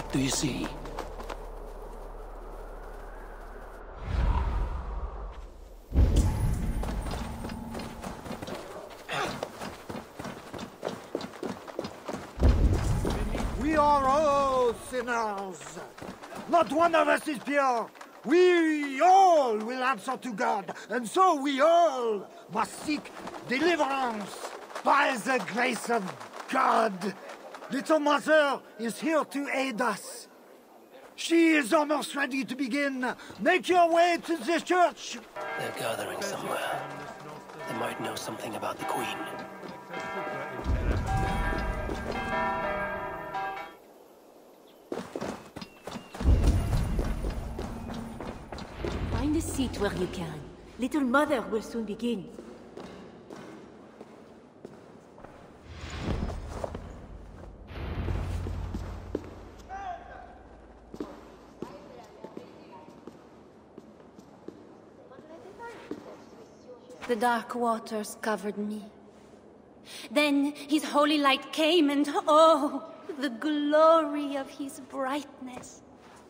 What do you see? We are all sinners. Not one of us is pure. We all will answer to God, and so we all must seek deliverance by the grace of God. Little Mother is here to aid us. She is almost ready to begin. Make your way to the church. They're gathering somewhere. They might know something about the Queen. Find a seat where you can. Little Mother will soon begin. The dark waters covered me. Then his holy light came and oh, the glory of his brightness.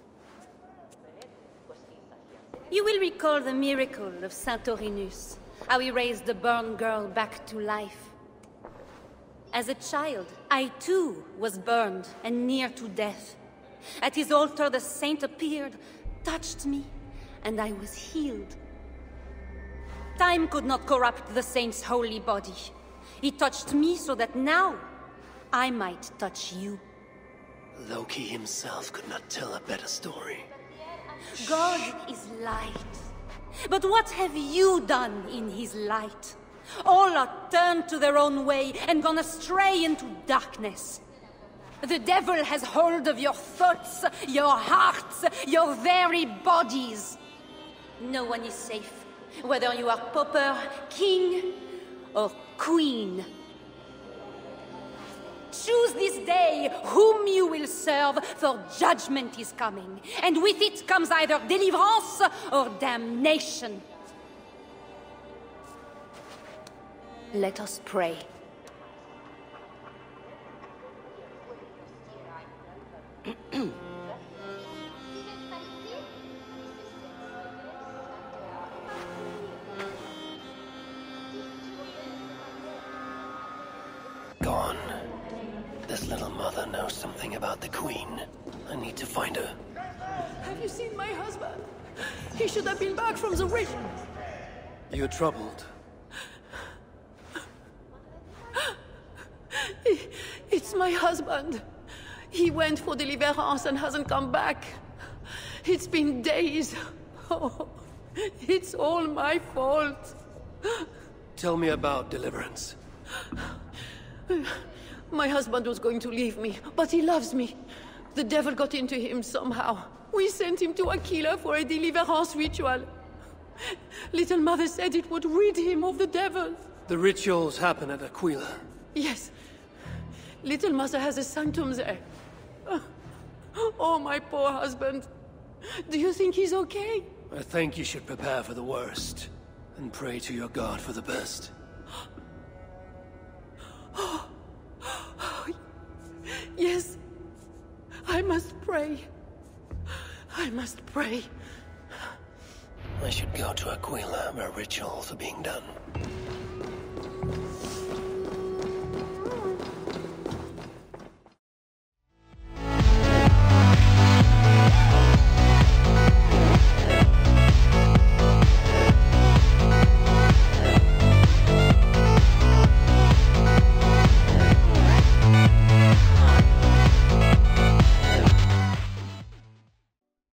You will recall the miracle of Santorinus, how he raised the burned girl back to life. As a child, I too was burned and near to death. At his altar the saint appeared, touched me, and I was healed. Time could not corrupt the saint's holy body. He touched me so that now I might touch you. Loki himself could not tell a better story. God is light. But what have you done in his light? All are turned to their own way and gone astray into darkness. The devil has hold of your thoughts, your hearts, your very bodies. No one is safe, whether you are pauper, king, or queen. Choose this day whom you will serve, for judgment is coming, and with it comes either deliverance or damnation. Let us pray. Gone. This little mother knows something about the Queen. I need to find her. Have you seen my husband? He should have been back from the ridge. You're troubled. It's my husband. He went for deliverance and hasn't come back. It's been days. Oh, it's all my fault. Tell me about deliverance. My husband was going to leave me, but he loves me. The devil got into him somehow. We sent him to Aquila for a deliverance ritual. Little Mother said it would rid him of the devil. The rituals happen at Aquila. Yes. Little Mother has a sanctum there. Oh, my poor husband. Do you think he's okay? I think you should prepare for the worst, and pray to your God for the best. Yes. I must pray. I must pray. I should go to Aquila, where rituals are being done.